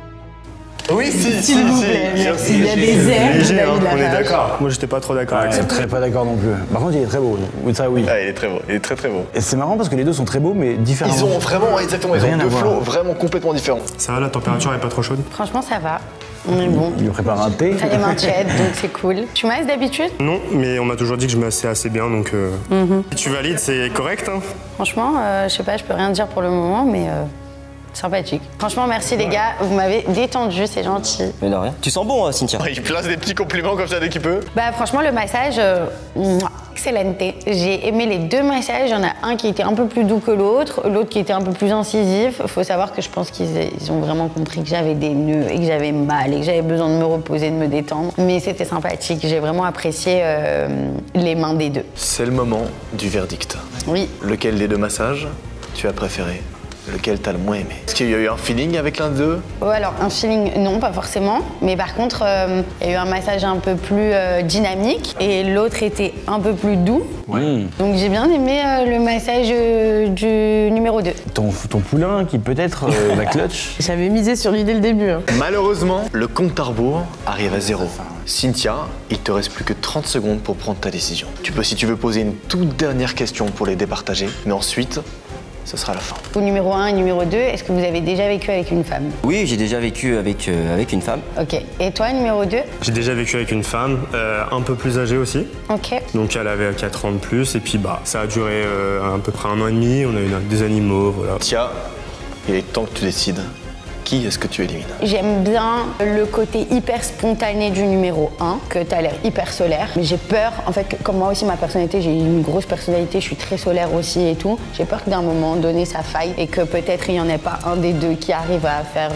Oui, S'il vous plaît, merci. Il y a des airs. Léger, David on est Lafarge. d'accord. Moi, j'étais pas trop d'accord avec ça. Très pas d'accord non plus. Par contre, il est très beau. Oui, ça, oui. Ah, il est très beau, il est très très beau. Et c'est marrant parce que les deux sont très beaux, mais différents. Ils ont vraiment, exactement, ils Rien ont à deux voir. flots vraiment complètement différents. Ça va, la température est pas trop chaude? Franchement, ça va. On est bon. Il lui prépare un thé. T'as les mains tièdes, donc c'est cool. Tu masses d'habitude? Non, mais on m'a toujours dit que je massais assez bien, donc si tu valides, c'est correct. Hein. Franchement, je sais pas, je peux rien dire pour le moment, mais sympathique. Franchement, merci les gars, vous m'avez détendu, c'est gentil. Mais de rien. Tu sens bon, Cynthia? Il place des petits compliments comme ça dès qu'il peut. Bah franchement, le massage, excellente. J'ai aimé les deux massages. Il y en a un qui était un peu plus doux que l'autre qui était un peu plus incisif. Faut savoir que je pense qu'ils ont vraiment compris que j'avais des nœuds et que j'avais mal et que j'avais besoin de me reposer, de me détendre. Mais c'était sympathique. J'ai vraiment apprécié les mains des deux. C'est le moment du verdict. Oui. Lequel des deux massages tu as préféré? Lequel t'as le moins aimé? Est-ce qu'il y a eu un feeling avec l'un d'eux? Ouais, alors un feeling, non, pas forcément. Mais par contre, il y a eu un massage un peu plus dynamique et l'autre était un peu plus doux. Oui. Donc j'ai bien aimé le massage du numéro 2. Ton poulain qui peut-être va clutch. J'avais misé sur lui dès le début. Hein. Malheureusement, le compte à rebours arrive à 0. Cynthia, il te reste plus que 30 secondes pour prendre ta décision. Tu peux, si tu veux, poser une toute dernière question pour les départager, mais ensuite, ce sera la fin. Au numéro 1 et numéro 2, est-ce que vous avez déjà vécu avec une femme? Oui, j'ai déjà vécu avec une femme. Ok. Et toi, numéro 2? J'ai déjà vécu avec une femme, un peu plus âgée aussi. Ok. Donc elle avait 4 ans de plus, et puis ça a duré à peu près 1 an et demi. On a eu des animaux, voilà. Tia, il est temps que tu décides. Qui est-ce que tu élimines? J'aime bien le côté hyper spontané du numéro 1, que t'as l'air hyper solaire. Mais j'ai peur, en fait, comme moi aussi ma personnalité, j'ai une grosse personnalité, je suis très solaire aussi et tout. J'ai peur que d'un moment donné ça faille et que peut-être il n'y en ait pas un des deux qui arrive à faire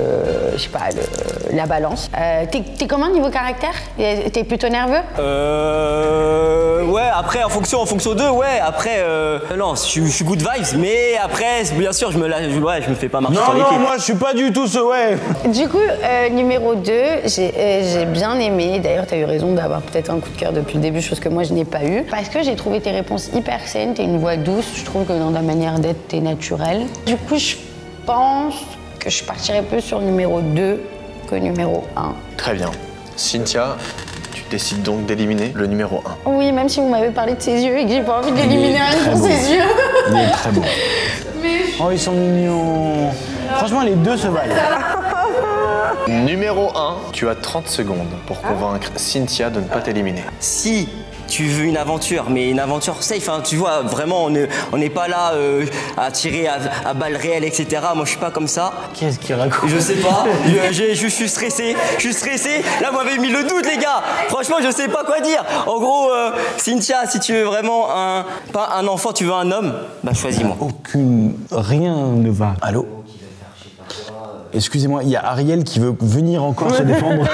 la balance. T'es comment niveau caractère? T'es plutôt nerveux? Ouais, après en fonction d'eux, ouais. Après, non, je suis good vibes, mais après, bien sûr, je me fais pas marcher sur les pieds. Non, moi je suis pas du du tout ce ouais. Du coup, numéro 2, j'ai bien aimé. D'ailleurs, tu as eu raison d'avoir peut-être un coup de cœur depuis le début, chose que moi je n'ai pas eu. Parce que j'ai trouvé tes réponses hyper saines, t'as une voix douce. Je trouve que dans ta manière d'être, t'es naturelle. Du coup, je pense que je partirais plus sur le numéro 2 que numéro 1. Très bien. Cynthia, tu décides donc d'éliminer le numéro 1. Oui, même si vous m'avez parlé de ses yeux et que j'ai pas envie d'éliminer rien pour ses yeux. Il est très beau. Oh, ils sont mignons. Franchement, les deux se valent. Numéro 1, tu as 30 secondes pour convaincre Cynthia de ne pas t'éliminer. Si tu veux une aventure, mais une aventure safe, hein, tu vois, vraiment, on n'est pas là à tirer à balles réelles, etc. Moi, je suis pas comme ça. Qu'est-ce qu'il raconte? Je sais pas, je suis stressé, Là, vous m'avez mis le doute, les gars. Franchement, je sais pas quoi dire. En gros, Cynthia, si tu veux vraiment pas un enfant, tu veux un homme, bah choisis-moi. Rien ne va. Allô? Excusez-moi, il y a Ariel qui veut venir encore se défendre.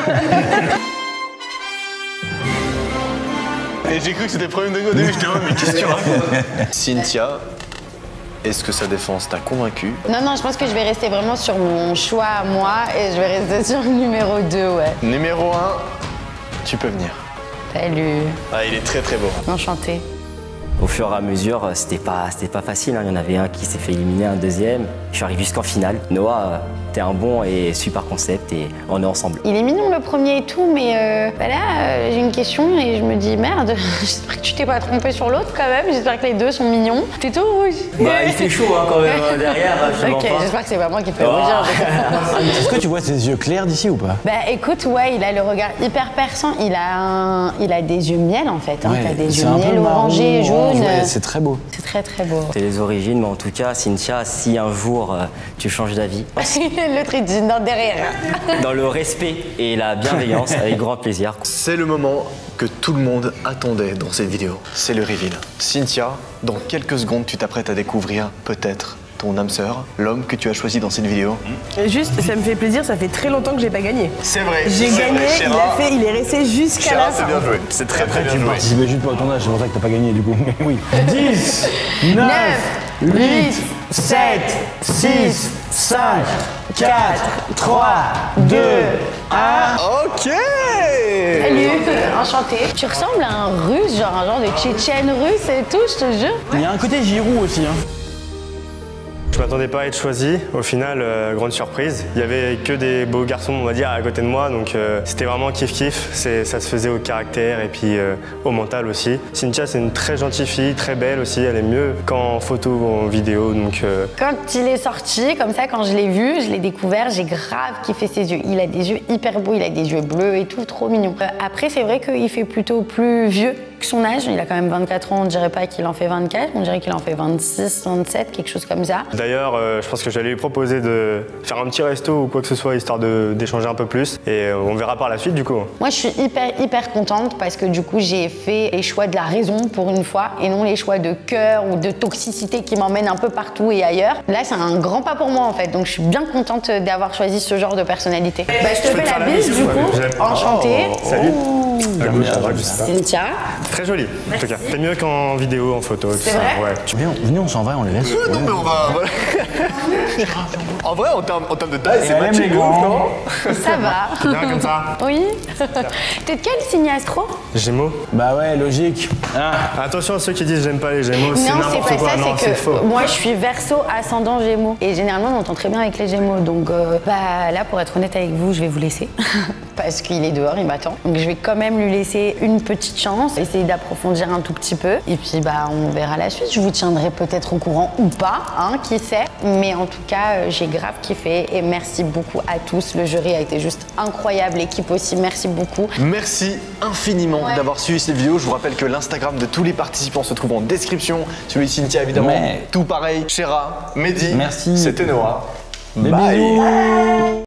Et j'ai cru que c'était premier degré au début, j'étais mais qu'est-ce que tu racontes? Cynthia, est-ce que sa défense t'a convaincu? Non, je pense que je vais rester vraiment sur mon choix à moi et je vais rester sur le numéro 2, ouais. Numéro 1, tu peux venir. Salut. Ah, il est très très beau. Enchantée. Au fur et à mesure, c'était pas facile. Hein. Il y en avait un qui s'est fait éliminer, un deuxième. Je suis arrivé jusqu'en finale. Noah, t'es un bon et super concept et on est ensemble. Il est mignon le premier et tout, mais là, j'ai une question et je me dis merde, j'espère que tu t'es pas trompé sur l'autre quand même. J'espère que les deux sont mignons. T'es tout rouge. Bah, il fait chaud hein, quand même derrière. Ok, j'espère que c'est pas moi qui te fais rougir. Est-ce que tu vois ses yeux clairs d'ici ou pas? Bah écoute, ouais, il a le regard hyper perçant. Il a des yeux miel en fait. Hein. Ouais, t'as des yeux miel orangés, jaunes. Ouais, c'est très beau. C'est très très beau. C'est les origines, mais en tout cas, Cynthia, si un jour tu changes d'avis. L'autre il dit non derrière. Dans le respect et la bienveillance, avec grand plaisir. C'est le moment que tout le monde attendait dans cette vidéo. C'est le reveal. Cynthia, dans quelques secondes, tu t'apprêtes à découvrir peut-être ton âme sœur, l'homme que tu as choisi dans cette vidéo. Juste, ça me fait plaisir, ça fait très longtemps que j'ai pas gagné. C'est vrai. J'ai gagné, il est resté jusqu'à la fin. C'est bien joué. C'est très très bien joué. Tu participais juste pas au tournage, c'est pour ça que t'as pas gagné du coup. Mais oui. 10, 9, 8, 7, 6, 5, 4, 3, 2, 1. Ok. Salut, enchantée. Tu ressembles à un russe, genre un genre de tchétchène russe et tout, je te jure. Il y a un côté Giroud aussi. Hein. Je m'attendais pas à être choisi. Au final, grande surprise. Il y avait que des beaux garçons, on va dire, à côté de moi, donc c'était vraiment kiff-kiff. Ça se faisait au caractère et puis au mental aussi. Cynthia, c'est une très gentille fille, très belle aussi. Elle est mieux qu'en photo ou en vidéo, donc... Quand il est sorti, comme ça, quand je l'ai vu, je l'ai découvert, j'ai grave kiffé ses yeux. Il a des yeux hyper beaux, il a des yeux bleus et tout, trop mignon. Après, c'est vrai qu'il fait plutôt plus vieux que son âge. Il a quand même 24 ans, on dirait pas qu'il en fait 24, on dirait qu'il en fait 26, 27, quelque chose comme ça. D'ailleurs, je pense que j'allais lui proposer de faire un petit resto ou quoi que ce soit, histoire d'échanger un peu plus. Et on verra par la suite, du coup. Moi, je suis hyper contente parce que du coup, j'ai fait les choix de la raison pour une fois et non les choix de cœur ou de toxicité qui m'emmènent un peu partout et ailleurs. Là, c'est un grand pas pour moi, en fait. Donc, je suis bien contente d'avoir choisi ce genre de personnalité. Bah, je te fais la bise, du coup. Enchantée. Salut. Cynthia. Très joli, en tout cas. C'est mieux qu'en vidéo, en photo. C'est vrai? Ouais. Venez, on s'en va, on les laisse. Non, mais on va... En vrai, en termes de taille, c'est matché de ouf, non? Ça va. Bien comme ça. Oui. T'es de quel signe astro? Gémeaux. Bah ouais, logique. Ah. Attention à ceux qui disent j'aime pas les Gémeaux, c'est Non, n'importe c'est pas quoi. ça, Non, c'est faux. que moi, je suis Verseau ascendant Gémeaux. Et généralement, on entend très bien avec les Gémeaux. Donc bah, là, pour être honnête avec vous, je vais vous laisser. Parce qu'il est dehors, il m'attend. Donc je vais quand même lui laisser une petite chance, essayer d'approfondir un tout petit peu. Et puis bah, on verra la suite. Je vous tiendrai peut-être au courant ou pas, hein, qui sait. Mais en tout cas, j'ai grave kiffé. Et merci beaucoup à tous. Le jury a été juste incroyable. L'équipe aussi, merci beaucoup. Merci infiniment d'avoir suivi cette vidéo. Je vous rappelle que l'Instagram de tous les participants se trouve en description. Celui de Cynthia, évidemment. Tout pareil. Chéra, Mehdi. Merci. C'était Noah. Des Bye. bisous.